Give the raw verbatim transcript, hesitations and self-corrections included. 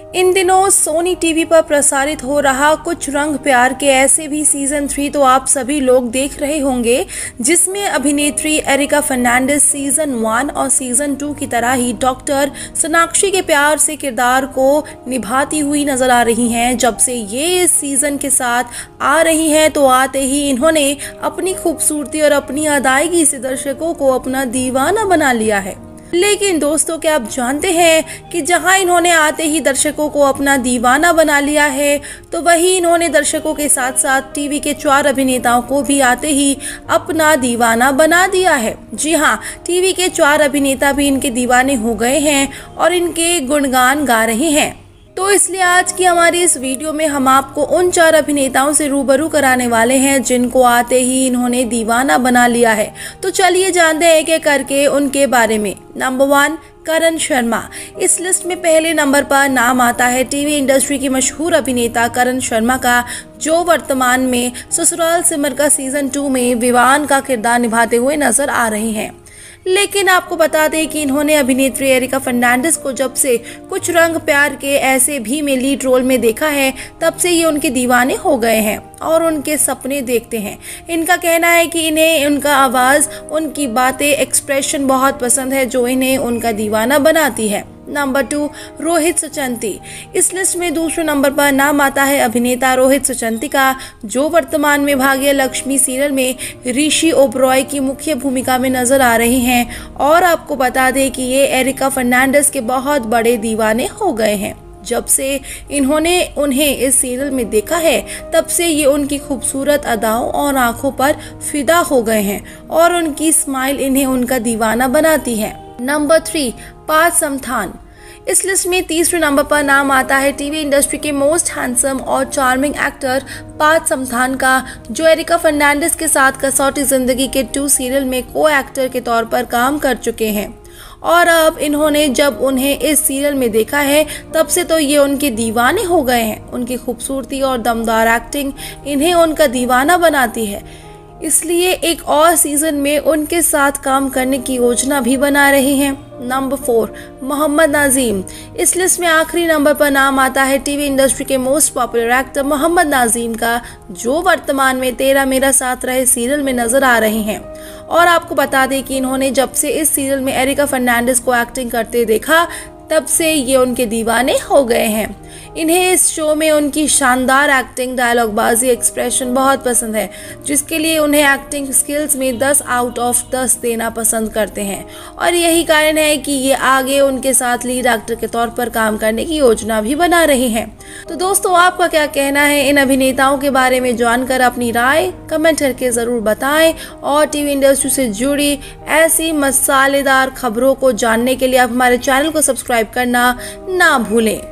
इन दिनों Sony TV पर प्रसारित हो रहा कुछ रंग प्यार के ऐसे भी सीजन थ्री तो आप सभी लोग देख रहे होंगे, जिसमें अभिनेत्री एरिका फर्नांडिस सीजन वन और सीजन टू की तरह ही डॉक्टर सोनाक्षी के प्यार से किरदार को निभाती हुई नजर आ रही हैं। जब से ये इस सीजन के साथ आ रही हैं तो आते ही इन्होंने अपनी खूबसूरती और अपनी अदायगी से दर्शकों को अपना दीवाना बना लिया है। लेकिन दोस्तों, क्या आप जानते हैं कि जहां इन्होंने आते ही दर्शकों को अपना दीवाना बना लिया है, तो वही इन्होंने दर्शकों के साथ साथ टीवी के चार अभिनेताओं को भी आते ही अपना दीवाना बना दिया है। जी हां, टीवी के चार अभिनेता भी इनके दीवाने हो गए हैं और इनके गुणगान गा रहे हैं। तो इसलिए आज की हमारी इस वीडियो में हम आपको उन चार अभिनेताओं से रूबरू कराने वाले हैं जिनको आते ही इन्होंने दीवाना बना लिया है। तो चलिए जानते हैं कि करके उनके बारे में। Number one, Karan Sharma. इस लिस्ट में पहले नंबर पर नाम आता है टीवी इंडस्ट्री की मशहूर अभिनेता करण शर्मा का, जो वर्तमान में ससुराल सिमर का सीजन टू में विवान का किरदार निभाते हुए नजर आ रहे हैं। लेकिन आपको बता दें कि इन्होंने अभिनेत्री एरिका फर्नांडिस को जब से कुछ रंग प्यार के ऐसे भी में लीड रोल में देखा है, तब से ये उनके दीवाने हो गए हैं और उनके सपने देखते हैं। इनका कहना है कि इन्हें उनका आवाज़, उनकी बातें, एक्सप्रेशन बहुत पसंद है, जो इन्हें उनका दीवाना बनाती है। Number two, Rohit Suchanti. इस लिस्ट में दूसरे नंबर पर नाम आता है अभिनेता रोहित सुचंती का, जो वर्तमान में भाग्य लक्ष्मी सीरियल में ऋषि ओबरॉय की मुख्य भूमिका में नजर आ रहे हैं। और आपको बता दें कि ये एरिका फर्नांडिस के बहुत बड़े दीवाने हो गए हैं। जब से इन्होंने उन्हें इस सीरियल में देखा है, तब से ये उनकी खूबसूरत अदाओं और आंखों पर फिदा हो गए हैं और उनकी स्माइल इन्हें उनका दीवाना बनाती है। Number three, Parth Samthaan. इस लिस्ट में तीसरे नंबर पर नाम आता है टीवी इंडस्ट्री के मोस्ट हैंडसम और चार्मिंग एक्टर पार्थ समथान का, जो एरिका फर्नांडिस के साथ कसौटी जिंदगी के टू सीरियल में को एक्टर के तौर पर काम कर चुके हैं। और अब इन्होंने जब उन्हें इस सीरियल में देखा है, तब से तो ये उनके दीवाने हो गए हैं। उनकी खूबसूरती और दमदार एक्टिंग इन्हें उनका दीवाना बनाती है, इसलिए एक और सीजन में उनके साथ काम करने की योजना भी बना रहे हैं। Number four, Mohammad Nazim. इस लिस्ट में आखिरी नंबर पर नाम आता है टीवी इंडस्ट्री के most popular actor Mohammad Nazim का, जो वर्तमान में तेरा मेरा साथ रहे सीरियल में नजर आ रहे हैं। और आपको बता दें कि इन्होंने जब से इस सीरियल में एरिका फर्नांडिस को एक्टिंग करते देखा, तब से ये उनके दीवाने हो गए हैं। इन्हें इस शो में उनकी शानदार एक्टिंग, डायलॉगबाजी, एक्सप्रेशन बहुत पसंद है, जिसके लिए उन्हें एक्टिंग स्किल्स में दस आउट ऑफ दस देना पसंद करते हैं। और यही कारण है कि ये आगे उनके साथ लीड एक्टर के तौर पर काम करने की योजना भी बना रहे हैं। तो दोस्तों, आपका क्या कहना है इन अभिनेताओं के बारे में? जानकर अपनी राय कमेंट करके जरूर बताएं। और टीवी इंडस्ट्री से जुड़ी ऐसी मसालेदार खबरों को जानने के लिए आप हमारे चैनल को सब्सक्राइब करना ना भूलें।